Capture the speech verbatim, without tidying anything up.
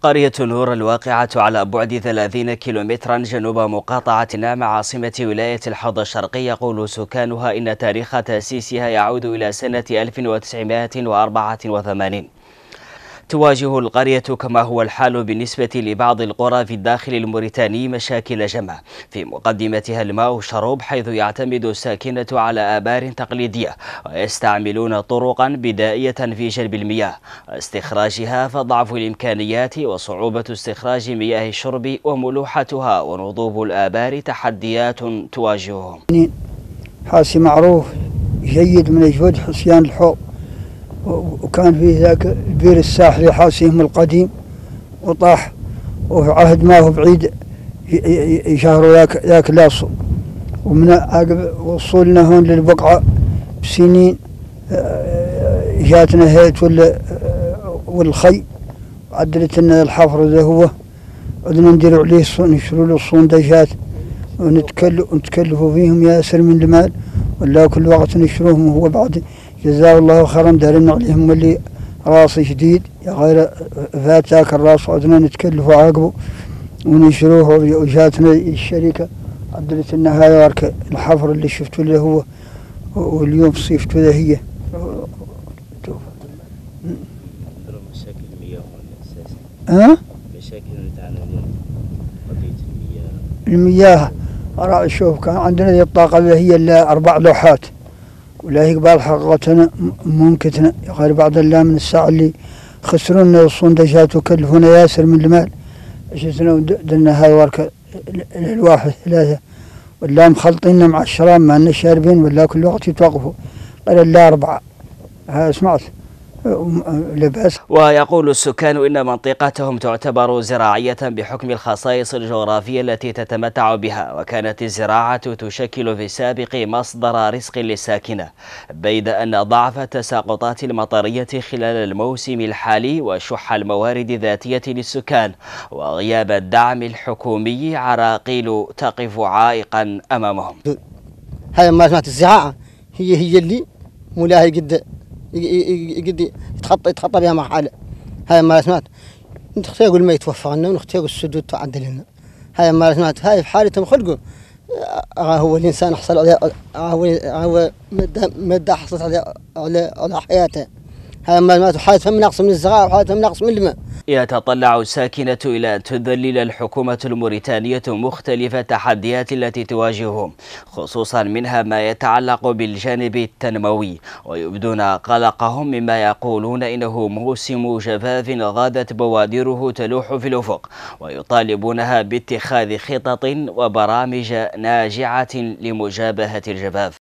قرية نور الواقعة على بعد ثلاثين كيلومترا جنوب مقاطعة نعم عاصمة ولاية الحوض الشرقي، يقول سكانها إن تاريخ تأسيسها يعود إلى سنة ألف وتسعمائة وأربعة وثمانين. تواجه القرية كما هو الحال بالنسبة لبعض القرى في الداخل الموريتاني مشاكل جمع، في مقدمتها الماء والشرب، حيث يعتمد الساكنة على آبار تقليدية ويستعملون طرقا بدائية في جلب المياه واستخراجها، فضعف الإمكانيات وصعوبة استخراج مياه الشرب وملوحتها ونضوب الآبار تحديات تواجههم. حاسي معروف جيد من أجود حصيان الحوض، وكان في ذاك البير الساحلي حاسيهم القديم وطاح، وفي عهد ما هو بعيد يشهروا ذاك ذاك لاصو، ومن عقب وصولنا هون للبقعة بسنين جاتنا هيت والخي عدلت لنا الحفر ذا هو، عدنا نديروا عليه نشروا له الصندجات ونتكلفوا فيهم ياسر من المال، ولا كل وقت نشروهم. وهو بعد جزاه الله خيرا دارنا عليهم اللي راس جديد غير فات ذاك الراس، عدنا نتكلفوا عقبه ونشروه. وجاتنا الشركة عدلت لنا هاي ورك الحفر اللي شفتوا اللي هو، واليوم صيفته ذا هي. مشاكل المياه اساسا. ها؟ مشاكل تعانون قضية المياه. المياه شوف كان عندنا ذي الطاقة اللي هي الا اربع لوحات، ولا هي قبال حقتنا ممكن غير بعد الله من الساعة اللي خسرونا الصندجات وكلفونا ياسر من المال. شفنا ودلنا هاي ورك الواحد ثلاثة، ولا مخلطين مع الشراب ما لنا شاربين، ولا كل وقت يتوقفوا غير الا أربعة. ها سمعت لباس. ويقول السكان إن منطقتهم تعتبر زراعية بحكم الخصائص الجغرافية التي تتمتع بها، وكانت الزراعة تشكل في السابق مصدر رزق للساكنة، بيد أن ضعف التساقطات المطرية خلال الموسم الحالي وشح الموارد الذاتية للسكان وغياب الدعم الحكومي عراقيل تقف عائقا أمامهم. هاي ما سمعت الزراعة هي هي اللي مولاها قد قد يتخطى يتخطى بها مرحلة. هاي ما سمعت نختار الماء يتوفر لنا، ونختار السدود تعدل لنا. هاي ما سمعت هاي في حالتهم خلقوا هو الإنسان حصل على هو هو مدة مدة حصلت على على على حياته. هاي ما سمعت حالتهم نقص من الزراعة وحالتهم نقص من الماء. يتطلع الساكنة إلى أن تذلل الحكومة الموريتانية مختلف التحديات التي تواجههم، خصوصا منها ما يتعلق بالجانب التنموي، ويبدون قلقهم مما يقولون إنه موسم جفاف غادت بوادره تلوح في الأفق، ويطالبونها باتخاذ خطط وبرامج ناجعة لمجابهة الجفاف.